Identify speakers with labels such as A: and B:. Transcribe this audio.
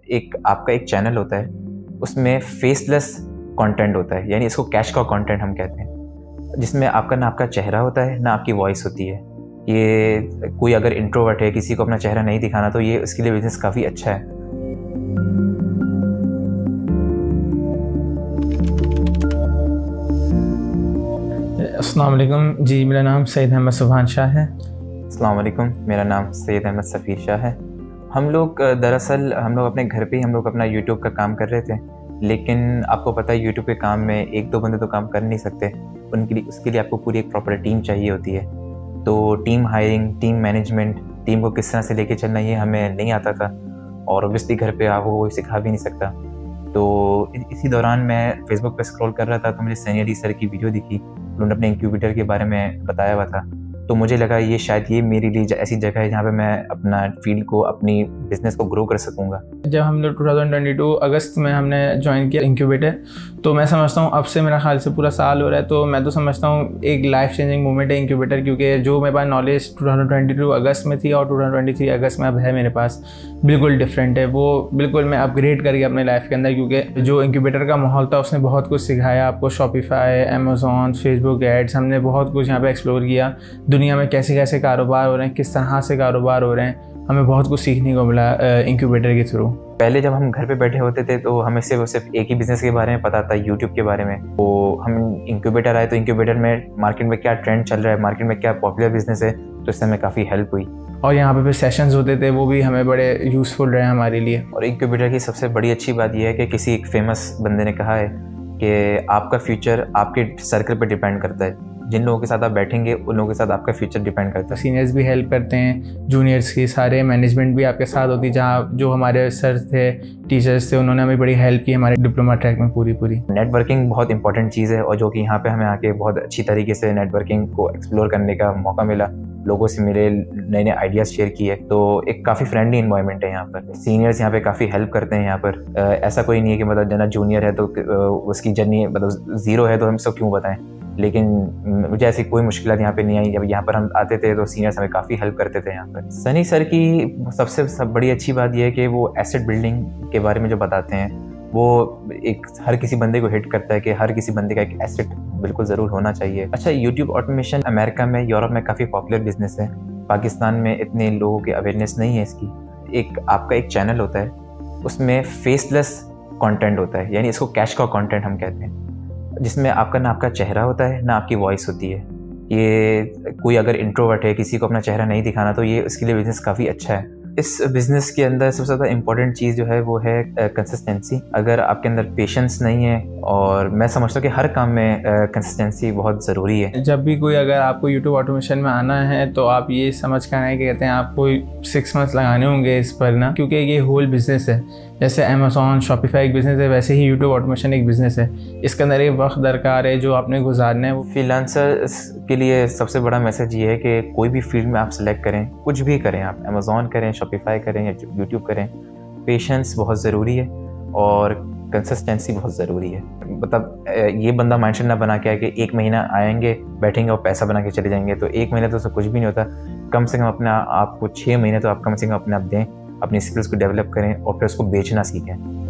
A: एक आपका एक चैनल होता है, उसमें फेसलेस कंटेंट होता है, यानी इसको कैश का कंटेंट हम कहते हैं, जिसमें आपका ना आपका चेहरा होता है ना आपकी वॉइस होती है। ये कोई अगर इंट्रोवर्ट है, किसी को अपना चेहरा नहीं दिखाना, तो ये उसके लिए बिज़नेस काफ़ी अच्छा है।
B: अस्सलाम वालेकुम जी, मेरा नाम सैयद अहमद सुभान शाह है।
A: अस्सलाम वालेकुम, मेरा नाम सैयद अहमद सफ़ीर शाह है। हम लोग दरअसल अपने घर पे ही अपना यूट्यूब का काम कर रहे थे, लेकिन आपको पता है यूट्यूब के काम में एक दो बंदे तो काम कर नहीं सकते, उसके लिए आपको पूरी एक प्रॉपर टीम चाहिए होती है। तो team hiring, team management, team को किस तरह से लेके चलना, ये हमें नहीं आता था, और ऑब्वियसली घर पे आपको कोई सिखा भी नहीं सकता। तो इसी दौरान मैं फेसबुक पे स्क्रॉल कर रहा था, तो मुझे सैनी अली सर की वीडियो दिखी, उन्होंने अपने इंक्यूबेटर के बारे में बताया हुआ था। तो मुझे लगा ये शायद ये मेरे लिए ऐसी जगह है जहाँ पे मैं अपना फील्ड को, अपनी बिज़नेस को ग्रो कर सकूँगा।
B: जब हम लोग 2022 अगस्त में हमने ज्वाइन किया इंक्यूबेटर, तो मैं समझता हूँ अब से मेरा ख्याल से पूरा साल हो रहा है, तो मैं तो समझता हूँ एक लाइफ चेंजिंग मोमेंट है इंक्यूबेटर, क्योंकि जो मेरे पास नॉलेज 2022 अगस्त में थी और 2023 अगस्त में अब है मेरे पास, बिल्कुल डिफरेंट है। वो बिल्कुल मैं अपग्रेड कर गया अपने लाइफ के अंदर, क्योंकि जो इंक्यूबेटर का माहौल था उसने बहुत कुछ सिखाया आपको। शॉपिफाई, अमेज़ॉन, फेसबुक एड्स, हमने बहुत कुछ यहाँ पे एक्सप्लोर किया। दुनिया में कैसे कैसे कारोबार हो रहे हैं, किस तरह से कारोबार हो रहे हैं, हमें बहुत कुछ सीखने को मिला इंक्यूबेटर के थ्रू।
A: पहले जब हम घर पे बैठे होते थे तो हमें सिर्फ एक ही बिज़नेस के बारे में पता था, यूट्यूब के बारे में। तो हम इंक्यूबेटर आए, तो इंक्यूबेटर में मार्केट में क्या ट्रेंड चल रहा है, मार्केट में क्या पॉपुलर बिज़नेस है, तो इससे हमें काफ़ी हेल्प हुई।
B: और यहाँ पे सेशंस होते थे, वो भी हमें बड़े यूज़फुल रहे हमारे लिए।
A: और इंक्यूबेटर की सबसे बड़ी अच्छी बात यह है कि किसी एक फेमस बंदे ने कहा है कि आपका फ्यूचर आपके सर्कल पर डिपेंड करता है। जिन लोगों के साथ आप बैठेंगे उन लोगों के साथ आपका फ्यूचर डिपेंड करता है।
B: सीनियर्स भी हेल्प करते हैं, जूनियर्स की, सारे मैनेजमेंट भी आपके साथ होती है। जहाँ जो हमारे सर थे, टीचर्स थे, उन्होंने हमें बड़ी हेल्प की हमारे डिप्लोमा ट्रैक में पूरी।
A: नेटवर्किंग बहुत इंपॉर्टेंट चीज़ है, और जो कि यहाँ पे हमें आके बहुत अच्छी तरीके से नेटवर्किंग को एक्सप्लोर करने का मौका मिला, लोगों से मिले, नए नए आइडियाज़ शेयर किए। तो एक काफ़ी फ्रेंडली इन्वायरमेंट है यहाँ पर। सीनियर्स यहाँ पे काफ़ी हेल्प करते हैं यहाँ पर। ऐसा कोई नहीं है कि मतलब जना जूनियर है तो उसकी जर्नी मतलब ज़ीरो है तो हम सब क्यों बताएं, लेकिन मुझे ऐसी कोई मुश्किल यहाँ पे नहीं आई। जब यहाँ पर हम आते थे तो सीनियर्स हमें काफ़ी हेल्प करते थे यहाँ पर। सनी सर की सबसे बड़ी अच्छी बात यह है कि वो एसेट बिल्डिंग के बारे में जो बताते हैं, वो एक हर किसी बंदे को हिट करता है कि हर किसी बंदे का एक एसेट बिल्कुल ज़रूर होना चाहिए। अच्छा, यूट्यूब ऑटोमेशन अमेरिका में, यूरोप में काफ़ी पॉपुलर बिजनेस है। पाकिस्तान में इतने लोगों की अवेयरनेस नहीं है इसकी। आपका एक चैनल होता है, उसमें फेसलेस कंटेंट होता है, यानी इसको कैश का कंटेंट हम कहते हैं, जिसमें आपका ना आपका चेहरा होता है ना आपकी वॉइस होती है। ये कोई अगर इंट्रोवर्ट है, किसी को अपना चेहरा नहीं दिखाना, तो ये उसके लिए बिज़नेस काफ़ी अच्छा है। इस बिज़नेस के अंदर सबसे ज़्यादा इम्पोर्टेंट चीज़ जो है वो है कंसिस्टेंसी। अगर आपके अंदर पेशेंस नहीं है, और मैं समझता हूँ कि हर काम में कंसिस्टेंसी बहुत ज़रूरी है।
B: जब भी कोई अगर आपको यूट्यूब ऑटोमेशन में आना है, तो आप ये समझ कर आए कि कहते हैं आपको 6 मंथ्स लगाने होंगे इस पर ना, क्योंकि ये होल बिज़नेस है। जैसे अमेज़ॉन, शॉपिफाई एक बिज़नेस है, वैसे ही यूट्यूब ऑटोमेशन एक बिज़नेस है। इसके अंदर एक वक्त दरकार है जो आपने गुजारना है। वो
A: फ्रीलांसर्स के लिए सबसे बड़ा मैसेज ये है कि कोई भी फील्ड में आप सेलेक्ट करें, कुछ भी करें, आप अमेज़ॉन करें, शॉपिफाई करें या यूट्यूब करें, पेशेंस बहुत ज़रूरी है और कंसिस्टेंसी बहुत ज़रूरी है। मतलब ये बंदा माइंडसेट ना बना के आए कि 1 महीना आएंगे, बैठेंगे और पैसा बना के चले जाएंगे, तो 1 महीने तो उससे कुछ भी नहीं होता। कम से कम अपना आपको 6 महीने तो आप कम से कम अपने आप दें, अपनी स्किल्स को डेवलप करें और फिर उसको बेचना सीखें।